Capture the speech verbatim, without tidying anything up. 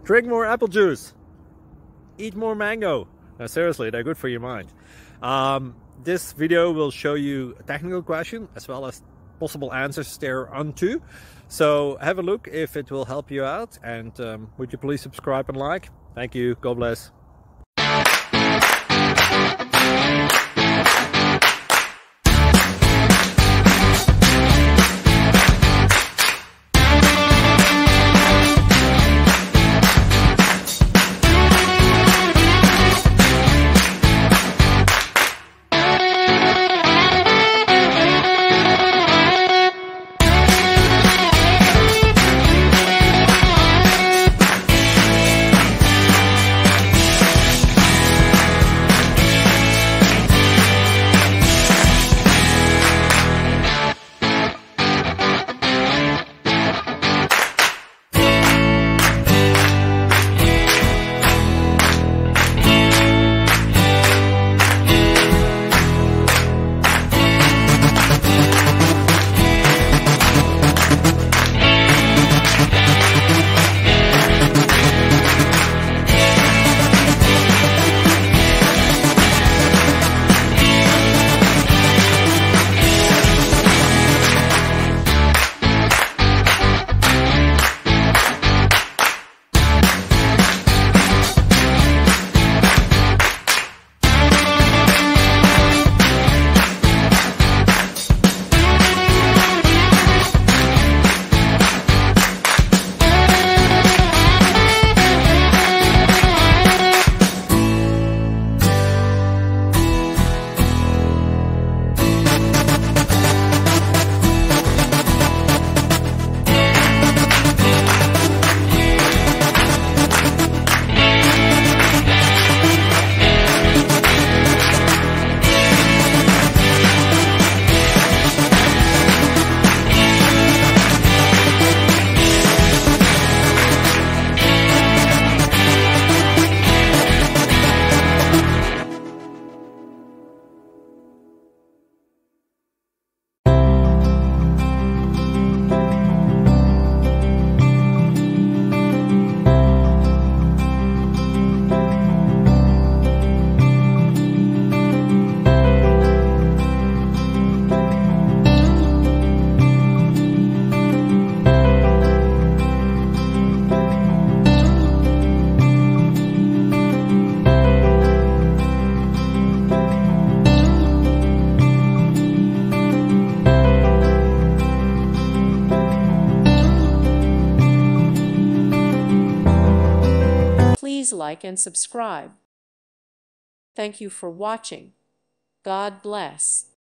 Drink more apple juice. Eat more mango. No, seriously, they're good for your mind. Um, this video will show you a technical question as well as possible answers thereunto. So have a look if it will help you out, and um, would you please subscribe and like? Thank you. God bless. Please like and subscribe. Thank you for watching. God bless.